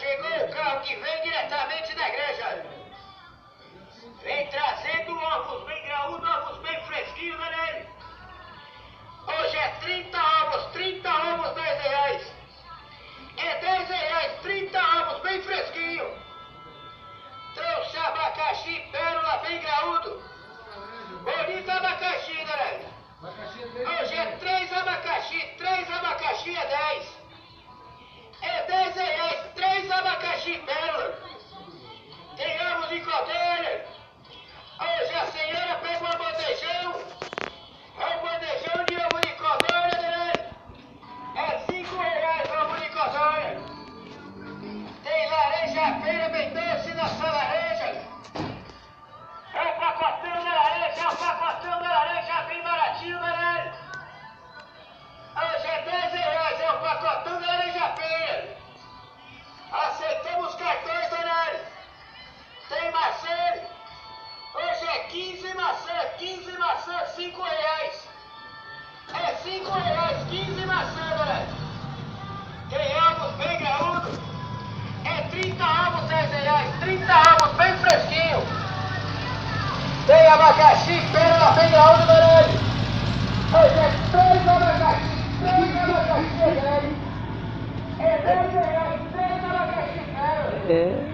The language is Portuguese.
chegou o carro que vem diretamente da igreja. Vem trazendo ovos bem graúdos, ovos bem fresquinhos, né? Hoje é 30 ovos 10 reais. É 10 reais, 30 ovos bem fresquinho. Trouxe abacaxi, pérola bem graúdo. Bonito abacaxi, né? Hoje é 3 abacaxi é 10. É 10 reais, 3 abacaxi pérola. Tem ovos de codelha. Hoje a senhora pega um bandejão de ovo de codorna, né? É 5 reais o ovo de codorna. Tem laranja feira bem doce nessa laranja. É o pacotão da laranja bem baratinho, né? Hoje é 10 reais, é o pacotão da laranja feira. Aceitamos cartões, né? Tem maçã. Hoje é 15 maçã, 5 reais. É 5 reais, 15 maçã, né? Tem ovos bem graúdos. É 30 ovos, 10 reais. 30 ovos bem fresquinho. Tem abacaxi, pérola bem graúdo, né? Hoje é 3 abacaxi, 10. É 10 reais, 3 abacaxi, pérola.